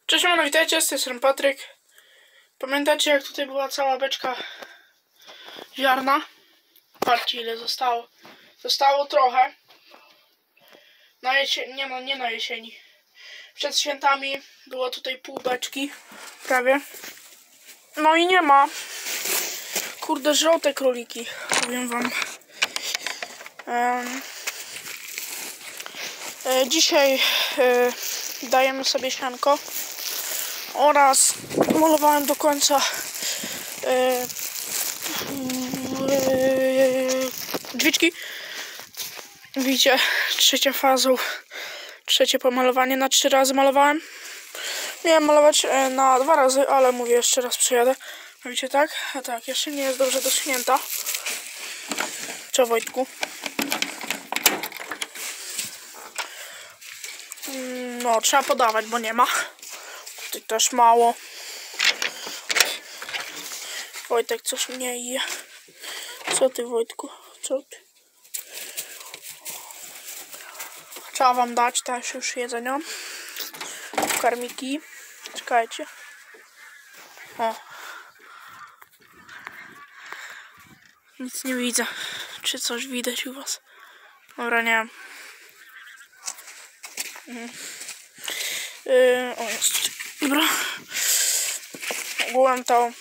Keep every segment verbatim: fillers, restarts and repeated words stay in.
Cześć, no witajcie, z tej strony Patryk. Pamiętacie, jak tutaj była cała beczka ziarna? Patrzcie, ile zostało. Zostało trochę. Na jesieni, nie no, nie na jesieni. Przed świętami było tutaj pół beczki, prawie. No i nie ma. Kurde, żółte króliki, powiem wam. Um, e, dzisiaj e, dajemy sobie sianko. Oraz malowałem do końca e, e, drzwiczki. Widzicie, trzecia fazą, trzecie pomalowanie, na trzy razy malowałem. Miałem malować e, na dwa razy, ale mówię, jeszcze raz przyjadę. Widzicie, tak? A tak, jeszcze nie jest dobrze doschnięta. Co, Wojtku? No, trzeba podawać, bo nie ma. Tutaj też mało. Wojtek coś mnie je. Co ty, Wojtku? Co ty? Trzeba wam dać też już jedzenia. Karmiki. Czekajcie. O. Nic nie widzę. Czy coś widać u was? Dobra, nie wiem. Mhm. Yy, o, jest. Dobra. Ogółem to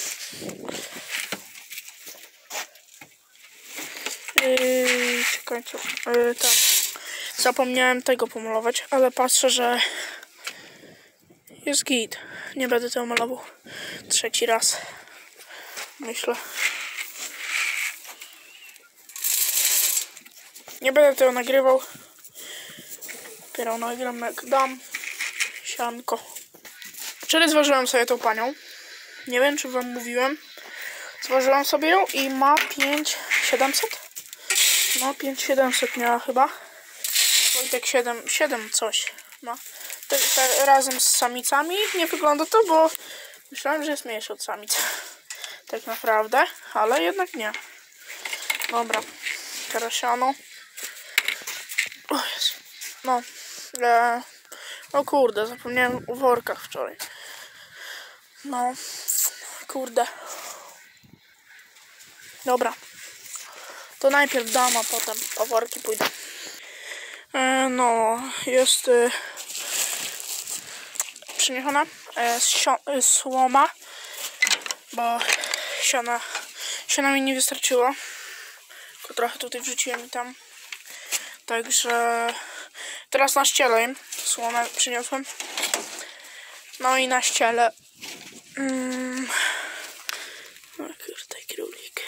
yy, czekajcie. Yy, tam. Zapomniałem tego pomalować, ale patrzę, że jest git. Nie będę tego malował trzeci raz. Myślę. Nie będę tego nagrywał. Dopiero nagram, jak dam sianko. Wczoraj zważyłem sobie tą panią. Nie wiem, czy wam mówiłem. Zważyłem sobie ją i ma pięć tysięcy siedemset. No, pięć tysięcy siedemset miała chyba. Wojtek siedem, siedem coś ma. Te, te, razem z samicami nie wygląda to, bo myślałem, że jest mniejszy od samic. Tak naprawdę, ale jednak nie. Dobra, teraz siano. O Jezu. No. E, no kurde, zapomniałem o workach wczoraj. No. Kurde. Dobra. To najpierw dam, a potem po worki pójdę. E, no, jest e, przyniesiona e, e, słoma, bo siana, siana mi nie wystarczyło. Tylko trochę tutaj wrzuciłem i tam. Także teraz na ściele im słomę przyniosłem. No i na ściele. Mm. O kurde, królik.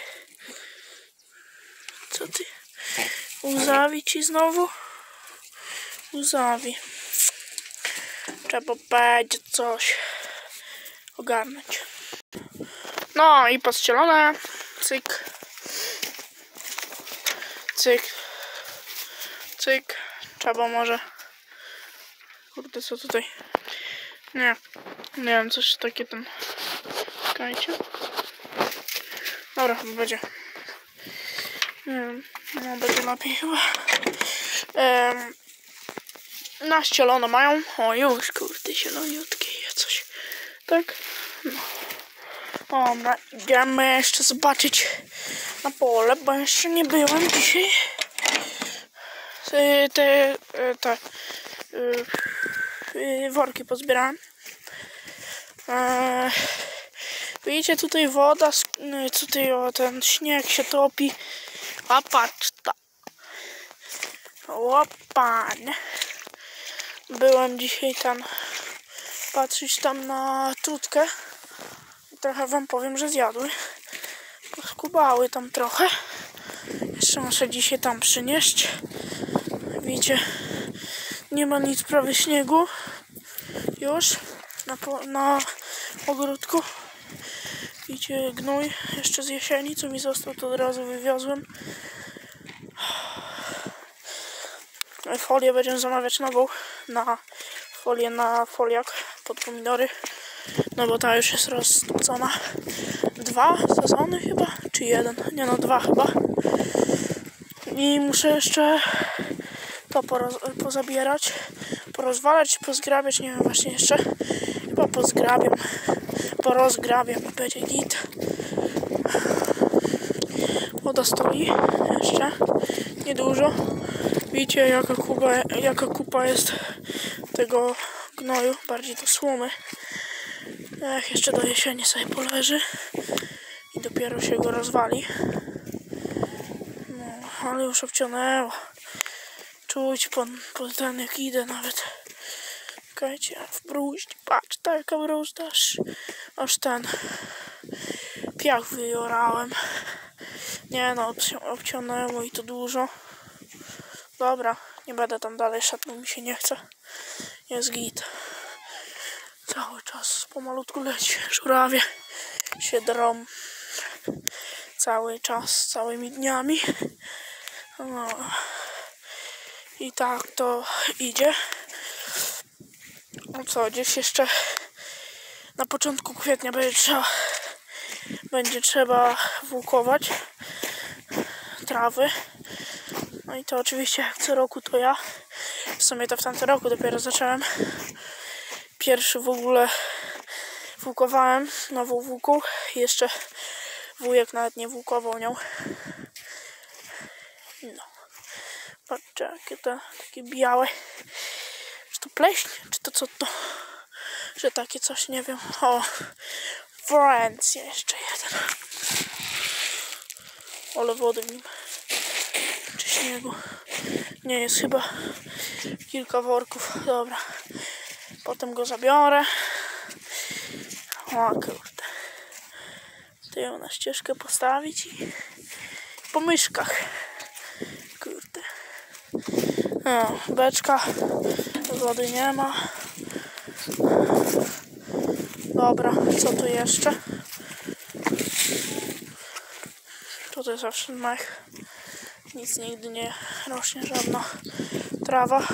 Co ty? Łzawi ci znowu? Łzawi. Trzeba będzie coś ogarnąć. No i pościelone. Cyk. Cyk. Cyk. Trzeba może... Kurde, co tutaj? Nie. Nie wiem, coś takie tam... Czekajcie. Dobra, chyba będzie. Nie wiem. No, będzie lepiej chyba. Ehm, naścielono mają. O, już, kurde, zieloniutkie je coś. Tak? No. Dobra, idziemy jeszcze zobaczyć na pole, bo jeszcze nie byłem dzisiaj. Te, te, te yy, worki pozbierałem. Yy, widzicie, tutaj woda, tutaj o, ten śnieg się topi. A patrz ta. Łopan. Byłem dzisiaj tam patrzeć tam na trutkę. Trochę wam powiem, że zjadły. Skubały tam trochę. Jeszcze muszę dzisiaj tam przynieść. Widzicie, nie ma nic prawie śniegu. Już na, na ogródku. Widzicie, gnój jeszcze z jesieni, co mi został, to od razu wywiozłem. Folię będziemy zamawiać nową na folię na foliak pod pomidory. No bo ta już jest rozstupcona. Dwa sezony chyba? Czy jeden? Nie no, dwa chyba. I muszę jeszcze to pozabierać, porozwalać, pozgrabiać, nie wiem właśnie jeszcze. Chyba pozgrabiam, porozgrabiam, będzie git. Woda stoi jeszcze, niedużo. Widzicie jaka kupa, jaka kupa jest tego gnoju, bardziej do słomy. Ech, jeszcze do jesieni sobie poleży i dopiero się go rozwali. No, ale już obciągnęło. Czuć po, po ten jak idę nawet. Czekajcie, w bruźdź, patrz, taka bruźdź, aż, aż ten piach wyjorałem. Nie no, obciągnęło i to dużo. Dobra, nie będę tam dalej szedł, bo mi się nie chce. Jest git. Cały czas pomalutku leci. Żurawie się drą. Cały czas, całymi dniami. No. I tak to idzie. No co, gdzieś jeszcze na początku kwietnia będzie trzeba, będzie trzeba włókować trawy. No i to oczywiście jak co roku to ja. W sumie to w tamtym roku dopiero zacząłem. Pierwszy w ogóle włókowałem nową włóką. Jeszcze wujek nawet nie włókował nią. No. Patrzcie, jakie to takie białe. Czy to pleśń? Czy to co to? Że takie coś, nie wiem. O, Friends, jeszcze jeden. Ale wody w nim. Czy śniegu. Nie jest chyba kilka worków. Dobra. Potem go zabiorę. O kurde. To ją na ścieżkę postawić i po myszkach. Kurde. No, beczka. Wody nie ma. Dobra, co tu jeszcze? Tutaj zawsze mech. Nic nigdy nie rośnie, żadna trawa.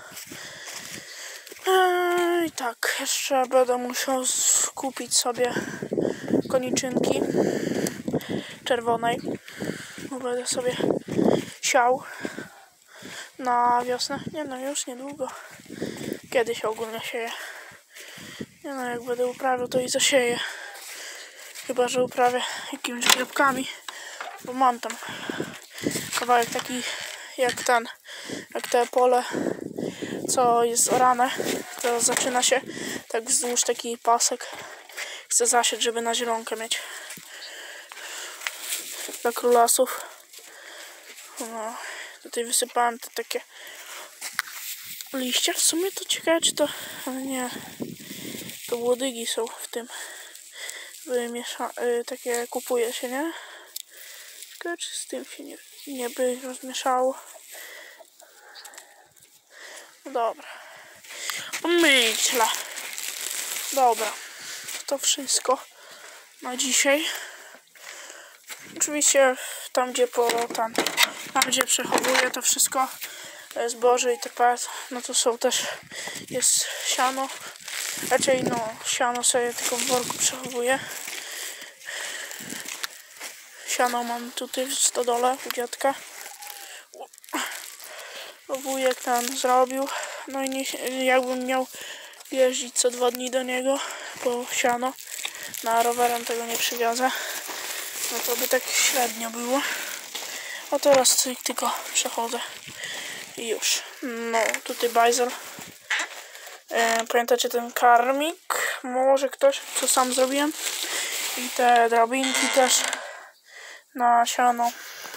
I tak, jeszcze będę musiał kupić sobie koniczynki czerwonej. Bo będę sobie siał na wiosnę. Nie no, już niedługo. Kiedyś ogólnie sieję. Nie no, jak będę uprawiał, to i zasieję. Chyba że uprawię jakimiś grzybkami. Bo mam tam kawałek taki jak ten, jak te pole, co jest orane. To zaczyna się tak wzdłuż taki pasek. Chcę zasieć, żeby na zielonkę mieć. Dla królasów. No, tutaj wysypałem te takie liście. W sumie to ciekawe, czy to... Ale nie. To łodygi są w tym. Wymiesza... Yy, takie kupuje się, nie? Ciekawe, czy z tym się nie, nie by rozmieszało. No dobra. Myślę. Dobra. To wszystko na dzisiaj. Oczywiście tam gdzie po tam, tam gdzie przechowuję to wszystko zboże i itp. No to są też jest siano. Raczej no siano sobie tylko w worku przechowuję. Siano mam tutaj w stodole u dziadka. Wujek tam zrobił. No i nie, jakbym miał jeździć co dwa dni do niego po siano, na rowerem tego nie przywiozę, no to by tak średnio było. A teraz cyk, tylko przechodzę i już. No, tutaj bajzel. E, pamiętacie ten karmik? Może ktoś, co sam zrobiłem. I te drabinki też na siano.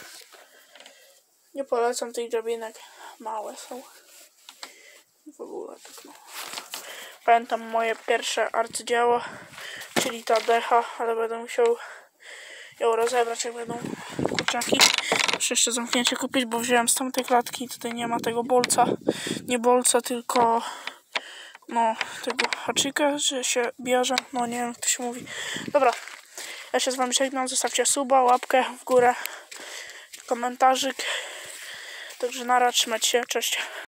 Nie polecam tych drabinek. Małe są. W ogóle tak no. Pamiętam moje pierwsze arcydzieło, czyli ta decha, ale będę musiał ją rozebrać, jak będą kurczaki. Muszę jeszcze zamknięcie kupić, bo wziąłem z tamtej klatki. Tutaj nie ma tego bolca. Nie bolca, tylko no tego haczyka, że się bierze. No nie wiem, jak to się mówi. Dobra, ja się z wami żegnam. Zostawcie suba, łapkę w górę, komentarzyk. Także nara, trzymać się, cześć.